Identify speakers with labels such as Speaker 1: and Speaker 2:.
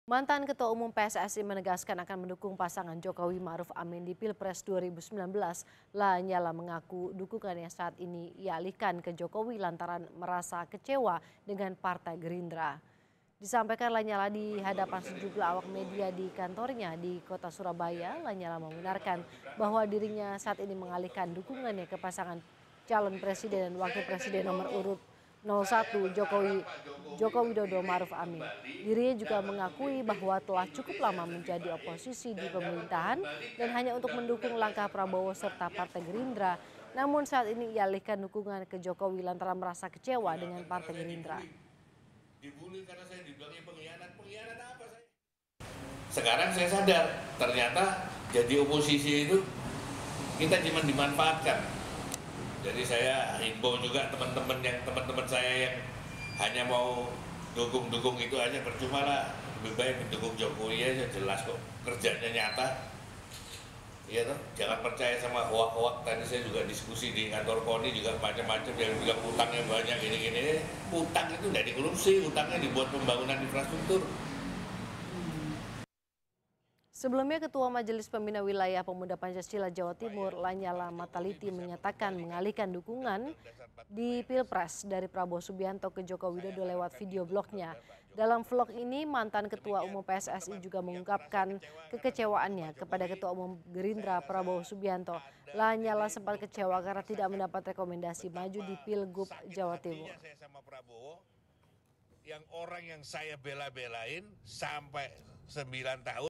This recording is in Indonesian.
Speaker 1: Mantan Ketua Umum PSSI menegaskan akan mendukung pasangan Jokowi Ma'ruf Amin di Pilpres 2019. Lanyala mengaku dukungannya saat ini ia alihkan ke Jokowi lantaran merasa kecewa dengan Partai Gerindra. Disampaikan Lanyala di hadapan sejumlah awak media di kantornya di Kota Surabaya. Lanyala membenarkan bahwa dirinya saat ini mengalihkan dukungannya ke pasangan calon presiden dan wakil presiden nomor urut 01 Joko Widodo Ma'ruf Amin. Dirinya juga mengakui bahwa telah cukup lama menjadi oposisi di pemerintahan dan hanya untuk mendukung langkah Prabowo serta Partai Gerindra. Namun saat ini ia alihkan dukungan ke Jokowi lantaran merasa kecewa dengan Partai Gerindra.
Speaker 2: Dibully karena saya dibilangnya pengkhianat apa saya? Sekarang saya sadar ternyata jadi oposisi itu kita cuma dimanfaatkan. Jadi saya himbau juga teman-teman saya yang hanya mau dukung itu aja percuma lah. Lebih baik mendukung Jokowi aja, jelas kok kerjanya nyata. Iya toh, jangan percaya sama hoak-hoak. Tadi saya juga diskusi di kantor KONI juga macam-macam yang bilang utangnya banyak gini-gini. Utang itu tidak dikorupsi, utangnya dibuat pembangunan infrastruktur.
Speaker 1: Sebelumnya Ketua Majelis Pembina Wilayah Pemuda Pancasila Jawa Timur Lanyala Mataliti menyatakan mengalihkan dukungan di Pilpres dari Prabowo Subianto ke Joko Widodo lewat video blognya. Dalam vlog ini mantan Ketua Umum PSSI juga mengungkapkan kekecewaannya kepada Ketua Umum Gerindra Prabowo Subianto. Lanyala sempat kecewa karena tidak mendapat rekomendasi maju di Pilgub Jawa Timur.
Speaker 2: Yang orang yang saya bela-belain sampai 9 tahun